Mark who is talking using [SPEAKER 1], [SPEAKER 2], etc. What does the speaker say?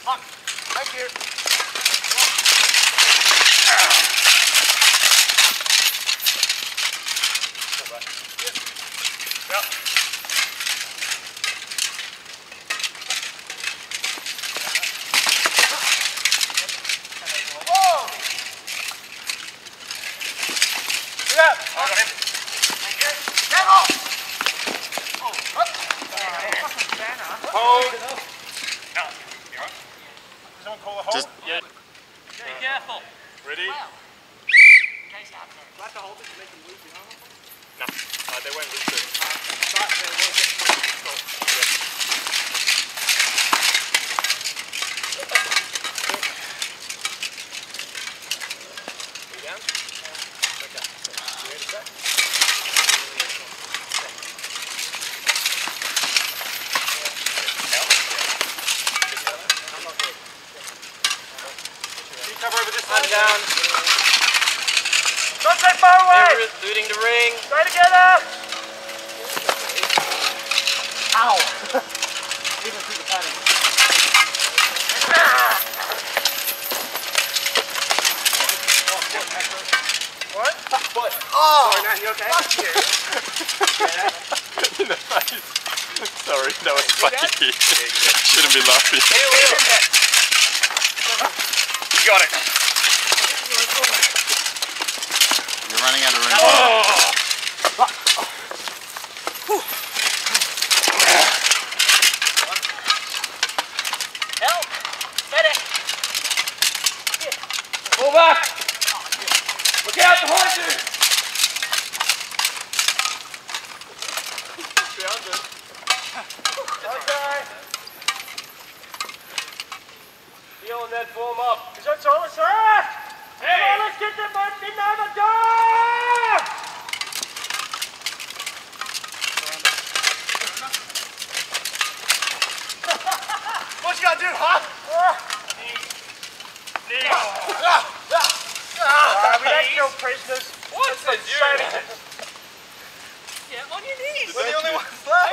[SPEAKER 1] Fuck. Thank you. Yep. Whoa! Look out! I got him. Thank you. Get off! Oh, up. Hold. No. You right? Does someone call a hold?
[SPEAKER 2] Yeah. Be careful.
[SPEAKER 1] Ready?
[SPEAKER 3] Wow. In case you have to. Do I have to hold it to make them lose the armor?
[SPEAKER 1] No. They won't lose it.
[SPEAKER 3] But they will get control.
[SPEAKER 1] Down? Okay. You ready to go? I'm not good. Can you cover over this side?
[SPEAKER 2] Down.
[SPEAKER 1] Don't stay far away!
[SPEAKER 2] Looting the ring.
[SPEAKER 1] Stay together! Ow!
[SPEAKER 3] Even through the padding.
[SPEAKER 1] What?
[SPEAKER 3] What?
[SPEAKER 1] Oh!
[SPEAKER 3] Sorry, man, you okay?
[SPEAKER 1] Fuck you!
[SPEAKER 4] In the face. Sorry, that was funny. Shouldn't be laughing.
[SPEAKER 1] You got it.
[SPEAKER 4] You're running out of room.
[SPEAKER 1] Oh!
[SPEAKER 3] Help! Medic!
[SPEAKER 1] Pull back! Look out behind you! Okay. Heal and then form up. Is that all it's left? Hey! Come on, let's get the boat in over door! What you gotta do, huh? We don't kill prisoners.
[SPEAKER 2] What's the
[SPEAKER 1] That's
[SPEAKER 2] Yeah, on your knees.
[SPEAKER 1] We're the only ones left.